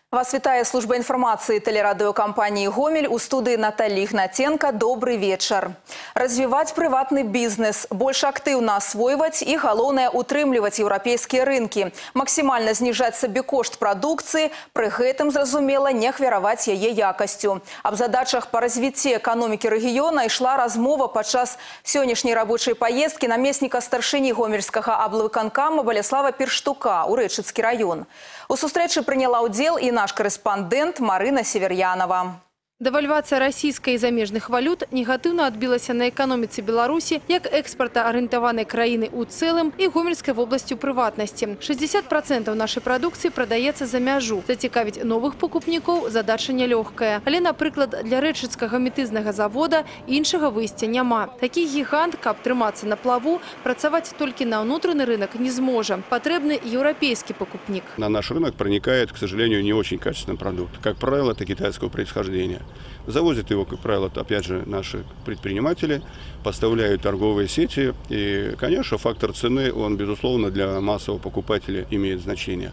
Вас вітае служба інфармацыі тэлерадыёкампаніі «Гомель», у студыі Наталья Ігнатенко. Добрый вечар. Развіваць прыватны бізнес, больш актыўна асвойваць і, галоўнае, утрымліваць еўрапейскія рынкі, максімальна зніжаць сабе кошт прадукцыі, пры гэтым, зразумела, не ахвяраваць яе якасцю. Аб задачах па развіцці эканомікі рэгіёна ішла размова падчас сённяшняй рабочай паездкі намесніка старшыні гомельскага аблвыканкама Баляслава Перштука ў Рэчыцкі раён. У сустрэчы прыняла ўдзел і наш корэспандэнт Марына Северянова. Дэвальвацыя расійскай і замежных валют негатыўна адбілася на эканоміцы Беларусі як экспартаарыентаванай краіны ў цэлым і гомельскай вобласці ў прыватнасці. 60% нашай прадукцыі прадаецца за мяжу. Зацікавіць новых пакупнікоў задача нялёгкая. Але, напрыклад, для рэчыцкага метызнага завода іншага выйсця няма. Такі гігант, каб трымацца на плаву, працаваць толькі на ўнутраны рынок не зможа. Патрэбны еўрапейскі пакупнік. На наш рынок проникает, к сожалению, не очень качественный продукт. Как правило, это китайского происхождения. Завозят его, как правило, опять же, наши предприниматели, поставляют торговые сети. И, конечно, фактор цены, он, безусловно, для массового покупателя имеет значение.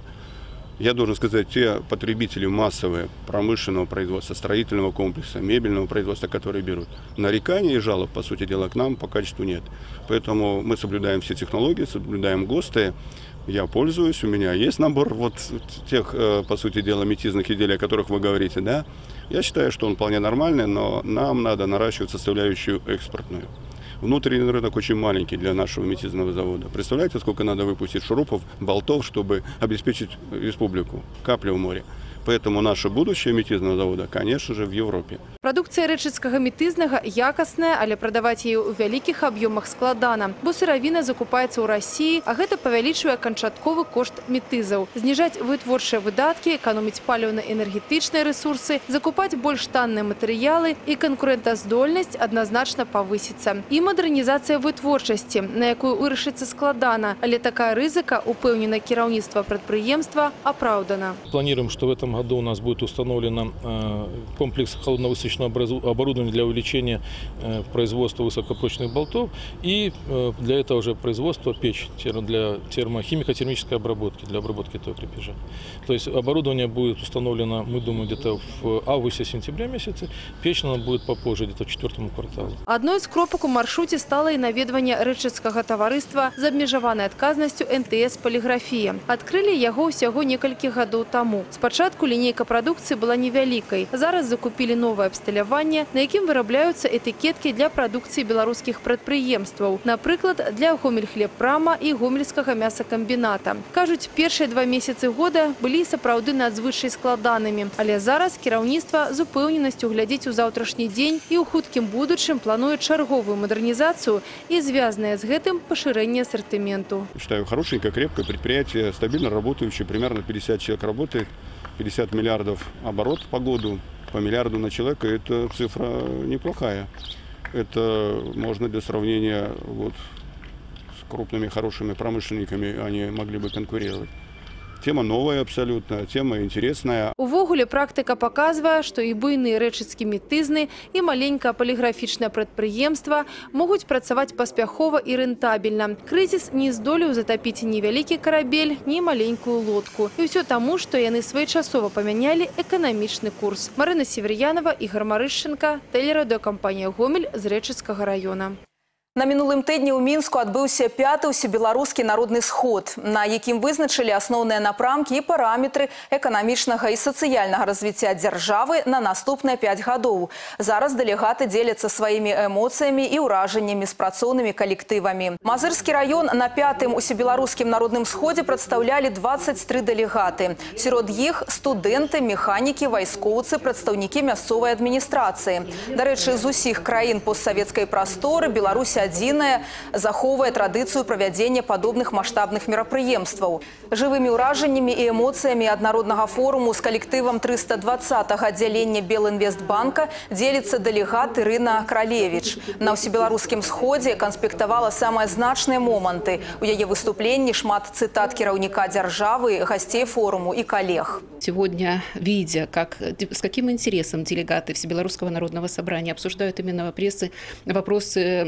Я должен сказать, те потребители массовые промышленного производства, строительного комплекса, мебельного производства, которые берут, нареканий и жалоб, по сути дела, к нам по качеству нет. Поэтому мы соблюдаем все технологии, соблюдаем ГОСТы. Я пользуюсь, у меня есть набор вот тех, по сути дела, метизных изделий, о которых вы говорите, да. Я считаю, что он вполне нормальный, но нам надо наращивать составляющую экспортную. Внутренний рынок очень маленький для нашего метизного завода. Представляете, сколько надо выпустить шурупов, болтов, чтобы обеспечить республику? Капля в море. Поэтому наше будущее метизного завода, конечно же, в Европе. Прадукцыя рэчыцкага метызнага якасная, але прадаваць яе ў вялікіх аб'ёмах складана, бо сыравіна закупаецца ў Расіі, а гэта павялічвае канчатковы кошт метызаў. Зніжаць вытворчыя выдаткі, эканоміць паліўна-энергетычныя рэсурсы, закупаць больш танныя матэрыялы і канкурэнтаздольнасць адназначна павысіцца. І мадэрнізацыя вытворчасці, на якую вырашыцца складана, але такая рызыка, упэўнена кіраўніцтва прадпрыемства, апраўдана. Планируем, что в этом году у нас будет установлен комплекс холодновысечного оборудования для увеличения производства высокопрочных болтов и для этого же производства печь для химико-термической обработки, для обработки этого крепежа. То есть оборудование будет установлено, мы думаем, где-то в августе-сентябре месяце, печь она будет попозже, где-то в 4-м кварталу. Одной з кропак у маршруце стала і наведванне рэчыцкага таварыства з абмежаванай адказнасцю НТС «Поліграфія». Адкрылі яго ўсяго некалькі гадоў таму. Спачатку лінейка прадукцыі была невялікай. Зараз закупілі новае абсталяванне, на якім вырабляюцца этыкеткі для прадукцыі беларускіх прадпрыемстваў. Напрыклад, для Гомельхлебпрама і гомельскага мясакамбіната. Кажуць, першыя 2 месяцы года былі сапраўды надзвычай складанымі. Але зараз кіраўніцтва з упэўненасцю глядзіць у заўтрашні дзень і ў хуткім будучым плануе чарговую мадэрнізацыю і звязанае з гэтым пашырэнне ассортименту. Считаю, хорошенькое, крепкое предприятие, стабильно работающее, примерно 50 человек работает. 50 миллиардов оборот по году, по миллиарду на человека, это цифра неплохая. Это можно для сравнения вот, с крупными хорошими промышленниками, они могли бы конкурировать. Тема новая абсолютно, тема интересная. Увогуле практыка паказвае, што і буйны рэчыцкі метызны, і маленькае паліграфічнае прадпрыемства могуць працаваць паспяхова і рэнтабельна. Крызіс не здолеў затапіць ні вялікі карабель, ні маленькую лодку. І ўсё таму, што яны своечасова памянялі эканамічны курс. Марына Северянова, Ігор Марышченко, тэлерадыёкампанія «Гомель» з Рэчыцкага раёна. На мінулым тыдні ў Мінску адбыўся 5-й усебеларускі народны сход, на якім вызначылі асноўныя напрамкі і параметры эканамічнага і сацыяльнага развіцця дзяржавы на наступныя 5 гадоў. Зараз дэлегаты дзеляцца сваімі эмоцыямі і ўражаннямі з працоўнымі калектывамі. Мазырскі раён на 5-м усебеларускім народным сходзе прадстаўлялі 23 дэлегаты. Сярод іх студэнты, механікі, вайскоўцы, прадстаўнікі мясцовай адміністрацыі. Дарэчы, з усіх краін постсавецкай прасторы Беларусь адзіная захоўвае традыцыю правядзення падобных маштабных мерапрыемстваў. Жывымі ўражаннямі і эмоцыямі ад народнага форуму з калектывам 320-го аддзялення Белінвестбанка дзеліцца дэлегат Ірына Кралевіч. На ўсебеларускім сходзе канспектавала самыя значныя моманты. У яе выступленні шмат цытат кіраўніка дзяржавы, гасцей форуму і калег. Сегодня, видя, с каким интересом делегаты Всебелорусского народного собрания обсуждают именно вопросы жизненно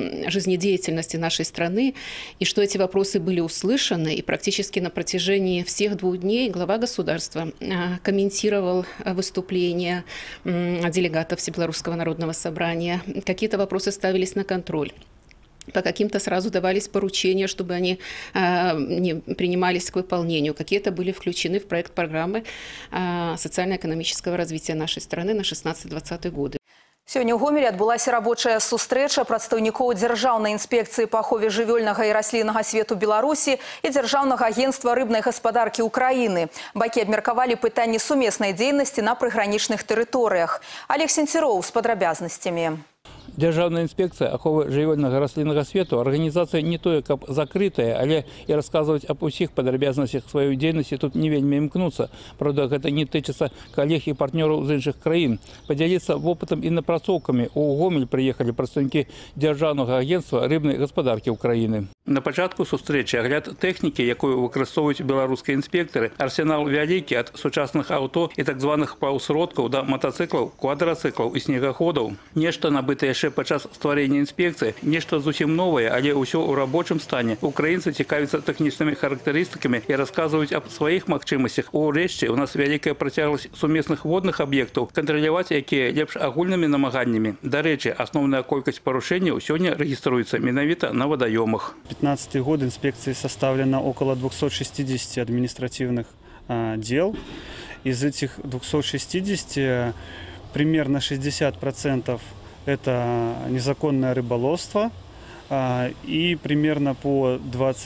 жизнедеятельности нашей страны, и что эти вопросы были услышаны. И практически на протяжении всех 2 дней глава государства комментировал выступления делегатов Всебелорусского народного собрания. Какие-то вопросы ставились на контроль. По каким-то сразу давались поручения, чтобы они не принимались к выполнению. Какие-то были включены в проект программы социально-экономического развития нашей страны на 16-20 годы. Сёння ў Гомелі адбылася рабочая сустрэча прадстаўнікоў Дзяржаўнай інспекцыі па ахове жывёльнага і расліннага свету Беларусі і Дзяржаўнага агентства рыбнай гаспадаркі Украіны. Бакі абмеркавалі пытанні сумеснай дзейнасці на прыгранічных тэрыторыях. Олег Сенцероў з падрабязнасцямі. Державная инспекция аховы жывёльнага расліннага свету организация не тое, как закрытая, але и рассказывать об усіх падрабязнасцях сваёй дзейнасці тут не вельмі імкнуцца. Правда, гэта не тычыцца коллег и партнеров из іншых краін. Поделиться опытом и напрацоўкамі. У Гомель приехали представники Державного агентства рыбной гаспадаркі Украины. На пачатку сустрэчы агляд тэхнікі, якую выкарыстоўваюць беларускія інспектары, арсенал вялікі ад сучасных аўто і так званых паўсродкаў да матацыклаў, квадрацыклаў і снегаходаў. Нешта набыта яшчэ падчас стварэння інспекцыі, нешта зусім новае, але ўсё ў рабочым стане. Украінцы цікавяцца тэхнічнымі характарыстыкамі і расказваюць аб сваіх магчымасцях. Урэшце, у нас вялікая працягласць сумесных водных аб'ектаў, кантраляваць якія лепш агульнымі намаганнямі. Дарэчы, асноўная колькасць парушэнняў сёння рэгіструецца менавіта на вадаёмах. 2015 год инспекции составлено около 260 административных дел. Из этих 260 примерно 60% это незаконное рыболовство и примерно по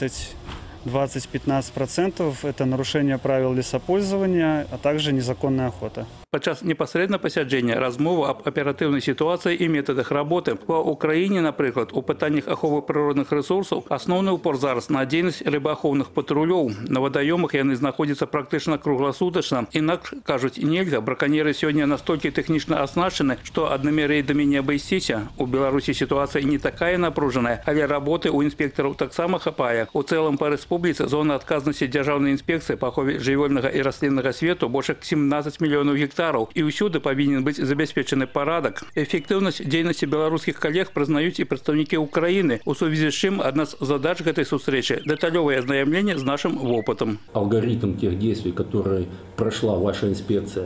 20-15% это нарушение правил лесопользования, а также незаконная охота. Падчас непасрэдна пасяджэння размова аб аператыўнай сітуацыі і метадах работы. Па Украіне, напрыклад, у пытаннях аховы прыродных рэсурсаў асноўны упор зараз на дзейнасць рыбаахоўных патрулёў. На вадаёмах яны знаходзяцца практычна кругласутачна. Інакш, кажуць, нельга. Браканьеры сёння настолькі тэхнічна аснашчаны, што аднымі рэйдамі не абысціся. У Беларусі сітуацыя не такая напружаная, але работы у інспектараў таксама хапае. У цэлым па рэспубліцы зона адказнасці Дзяржаўнай інспекцыі па ахове жывёльнага і расліннага свету больш як 17 мільёнаў гектараў. И ўсюды павінен быць забяспечаны парадак. Эффектыўнасць дзейнасці беларускіх калег прызнаюць і прадстаўнікі Украіны. У сувязі з чым адна з задач гэтай сустрэчы – дэталёвае азнаямленне з нашим опытом. Алгоритм тех действий, которые прошла ваша инспекция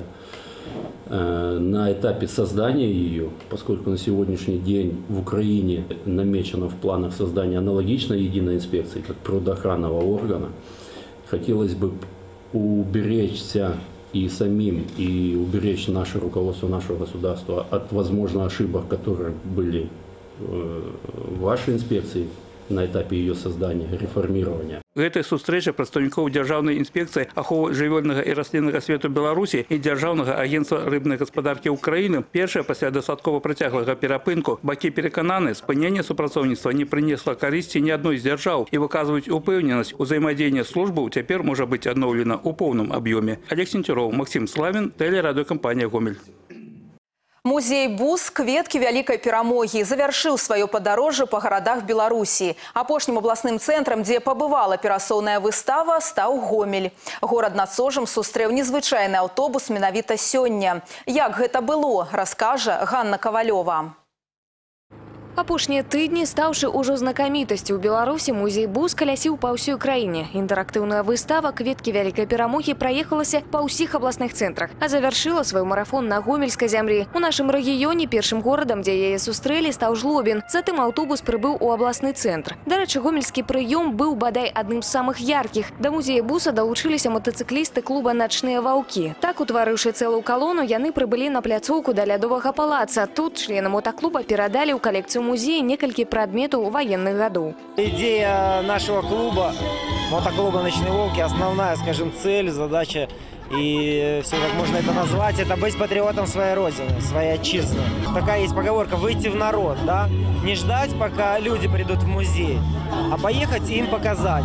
на этапе создания ее, поскольку на сегодняшний день в Украине намечено в планах создания аналогичной единой инспекции, как природоохранного органа, хотелось бы уберечься и самим, и уберечь наше руководство нашего государства от, возможно, ошибок, которые были в вашей инспекции на этапе ее создания, реформирования. Гэтай сустрэчы прадстаўнікоў Дзяржаўнай інспекцыі аховы жывёльнага і расліннага свету Беларусі і Дзяржаўнага агентства рыбнай гаспадаркі Украіны першае пасля дастаткова працяглага перапынку. Бакі перакананы, спыненне супрацоўніцтва не прынесла карысці ні адной з дзяржаў і выказваюць упэўненасць, узаемадзеянне службаў цяпер можа быць адноўлена ў поўным аб'ёме. Олег Сенцероў, Максим Славін, тэлерадыёкампанія «Гомель». Музей «Бус» «Кветкі вялікай перамогі» завяршыў сваё падарожжа па гарадах Беларусі. Апошнім абласным цэнтрам, дзе пабывала перасоўная выстава, стаў Гомель. Горад над Сожам сустрэў незвычайны аўтобус менавіта сёння. Як гэта было, раскажа Ганна Кавалёва. Апошнія тыдні, стаўшы ўжо знакамітасцю ў Беларусі, музей «Бус» калясіў па ўсёй краіне. Інтэрактыўная выстава «Кветкі вялікай перамогі» праехалася па ўсіх абласных цэнтрах, а завяршыла свой марафон на гомельскай зямлі. У нашым рэгіёне першым горадам, дзе яе сустрэлі, стаў Жлобін. Затым аўтобус прыбыў у абласны цэнтр. Дарэчы, гомельскі прыём быў бадай адным з самых яркіх. Да музея «Буса» далучыліся матацыклісты клуба «Начныя ваўкі». Так, утварыўшы цэлую калону, яны прыбылі на пляцоўку да лядовага палаца. Тут членам мотоклуба перадалі ў калекцыю музея некалькі прадметаў военных годов. Идея нашего клуба, мотоклуба «Ночные волки», основная, скажем, цель, задача и все как можно это назвать, это быть патриотом своей родины, своей отчизны. Такая есть поговорка: выйти в народ, да? Не ждать, пока люди придут в музей, а поехать и им показать.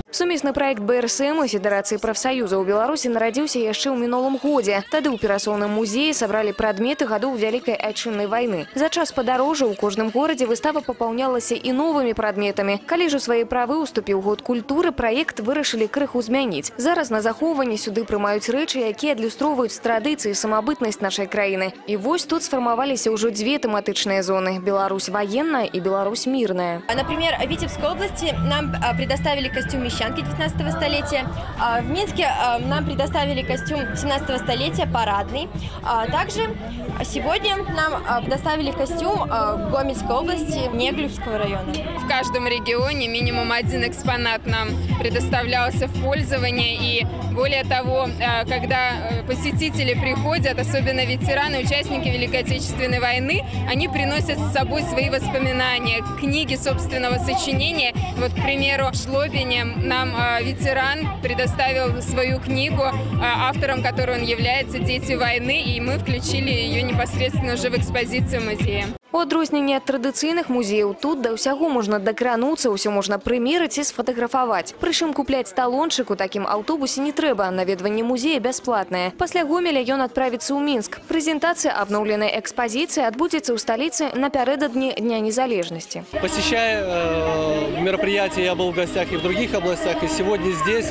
Сумесны проект БРСМ и Федерации профсоюзаў Беларуси нарадзіўся яшчэ ў мінулым годзе. Тады ў перасоўным музеі сабралі прадметы гадоў Вялікай Айчыннай вайны. За час падарожжа ў кожным горадзе выстава папаўнялася і новымі прадметамі. Калі ж у свае правы уступіў год культуры, праект вырашылі крыху змяніць. Зараз на захоўванне сюды прымаюць рэчы, якія адлюстроўваюць традыцыі і самабытнасць нашай краіны. І вось тут сфармаваліся ўжо две тэматычныя зоны – Беларусь военная и Беларусь мирная. Например, в Витебской области нам предоставили костюм мещанки 19 столетия. В Минске нам предоставили костюм 17 столетия, парадный. Также сегодня нам предоставили костюм Гомельской области, Неглюбского района. В каждом регионе минимум один экспонат нам предоставлялся в пользование. И более того, когда посетители приходят, особенно ветераны, участники Великой Отечественной войны, они приносят с собой свои воспоминания, книги собственного сочинения. Вот, к примеру, в Жлобине нам ветеран предоставил свою книгу, автором которой он является «Дети войны», и мы включили ее непосредственно уже в экспозицию музея. У адрозненне ад традыцыйных музеяў тут да ўсяго можна дакрануцца, ўсё можна прымерыць і сфатаграфаваць. Прычым купляць талончык у такім аўтобусе не трэба, наведванне музея бясплатнае. Пасля Гомеля ён адправіцца ў Мінск. Прэзентацыя абноўленай экспазіцыі адбудзецца ў сталіцы напярэдадні Дня незалежности. Посещая мероприятия, я был в гостях и в других областях, и сегодня здесь,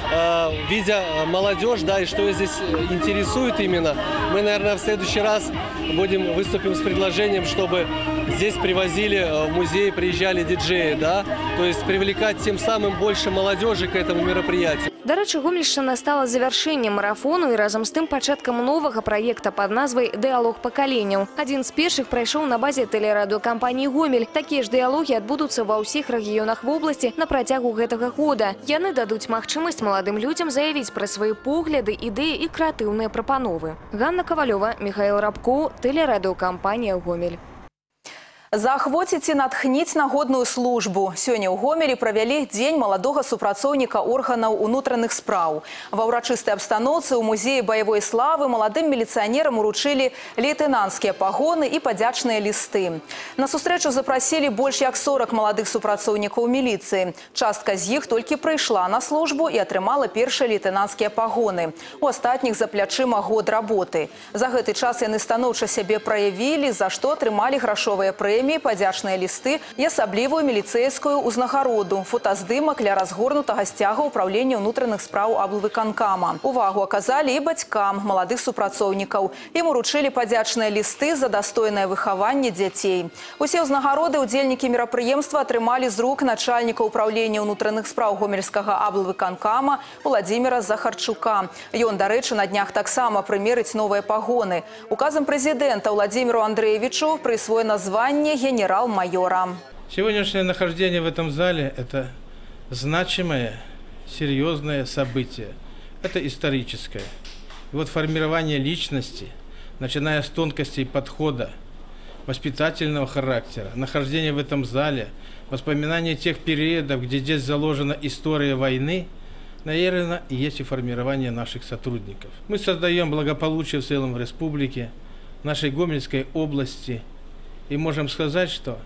видя молодежь, да, и что ее здесь интересует именно, мы, наверное, в следующий раз выступим с предложением, чтобы здесь привозили в музей, приезжали диджеи, да, то есть привлекать тем самым больше молодежи к этому мероприятию. До речі, Гомельшчына стала завершэннем марафону і разам з тым пачаткам новага праекта пад назвай «Дыялог пакаленняў». Адзін з першых прайшоў на базе тэлерадыёкампаніі «Гомель». Такія ж дыялогі адбудуцца ва ўсіх рэгіёнах вобласці на працягу гэтага года. Яны дадуць магчымасць маладым людзям заявіць пра свае погляды, ідэі і крэатыўныя прапановы. Ганна Кавалёва, Михаил Рабко, тэлерадыёкампанія «Гомель». Заахвоціць і натхніць нагодную службу. Сёння ў Гомелі правялі дзень маладога супрацоўніка органаў унутраных спраў. Ва ўрачыстай абстаноўцы ў музеі баявой славы маладым міліцыянерам уручылі лейтэнанцкія пагоны і падзячныя лісты. На сустрэчу запрасілі больш як 40 маладых супрацоўнікаў міліцыі. Частка з іх толькі прыйшла на службу і атрымала першыя лейтэнанцкія пагоны. У астатніх за плячыма год работы. За гэты час яны станоўча сябе праявілі, за што атрымалі грашовыя прэміі, падзячныя лісты і асаблівую міліцэйскую ўзнагароду, фотаздымак для разгорнутага сцяга ўправлення ўнутраных спраў аблвыканкама. Увагу аказалі і бацькам маладых супрацоўнікаў. Ім уручылі падзячныя лісты за дастойнае выхаванне дзяцей. Усе ўзнагароды ўдзельнікі мерапрыемства атрымалі з рук начальніка ўправлення ўнутраных спраў гомельскага аблвыканкама Владзіміра Захарчука. Ён, дарэчы, на днях таксама прымерыць новыя пагоны. Указам прэзідэнта Владзіміру Андрэевичу прысвоена званне генерал-майора. Сегодняшнее нахождение в этом зале – это значимое, серьезное событие. Это историческое. И вот формирование личности, начиная с тонкостей подхода, воспитательного характера, нахождение в этом зале, воспоминания тех периодов, где здесь заложена история войны, наверное, и есть и формирование наших сотрудников. Мы создаем благополучие в целом в республике, в нашей Гомельской области. И можем сказать, что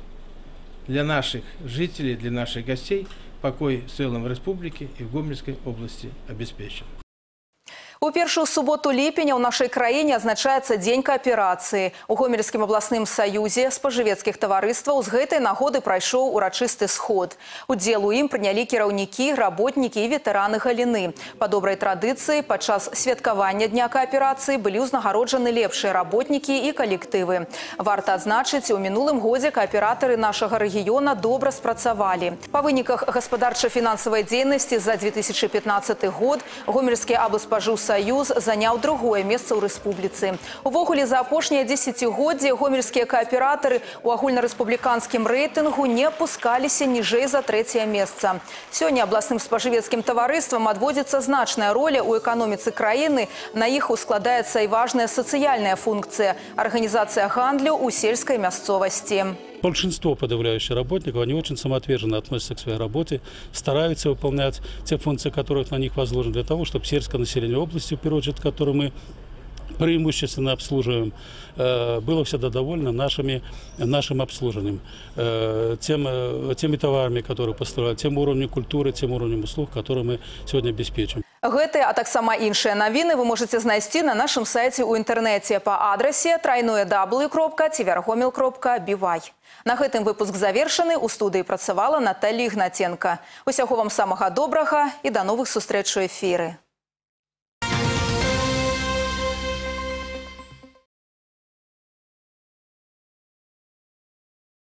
для наших жителей, для наших гостей покой в целом в республике и в Гомельской области обеспечен. У першую суботу ліпеня ў нашай краіне адзначаецца дзень кааперацыі. У Гомельскім абласным саюзе спажывецкіх таварыстваў з гэтай нагоды прайшоў урачысты сход. Удзел у ім прынялі кіраўнікі, работнікі і ветэраны галіны. Па добрай традыцыі падчас святкавання дня кааперацыі былі ўзнагароджаны лепшыя работнікі і калектывы. Варта адзначыць, у мінулым годзе кааператары нашага рэгіёна добра спрацавалі. Па выніках гаспадарча-фінансавай дзейнасці за 2015 год Гомельскі аблспажыўсаюз заняў другое месца ў рэспубліцы. Увогуле, за апошнія дзесяцігоддзі гомельскія кааператары ў агульнарэспубліканскім рэйтынгу не апускаліся ніжэй за трэцяе месца. Сёння абласным спажывецкім таварыствам адводзіцца значная роля ў эканоміцы краіны. На іх ускладаецца і важная сацыяльная функцыя – арганізацыя гандлю ў сельскай мясцовасці. Большинство подавляющих работников, они очень самоотверженно относятся к своей работе, стараются выполнять те функции, которые на них возложены, для того, чтобы сельское население области, в первую очередь, которое мы преимущественно обслуживаем, было всегда довольно нашим обслуживанием, теми товарами, которые поставляют, тем уровнем культуры, тем уровнем услуг, которые мы сегодня обеспечиваем. Гэтыя, а таксама іншыя навіны вы можете знайсці на нашым сайце ў інтэрнэце па адрасе www.tvrgomel.by. На гэтым выпуск завершаны. У студыі працавала Наталья Ігнатенка. Усяго вам самага добрага і да новых сустрэч у эфіры.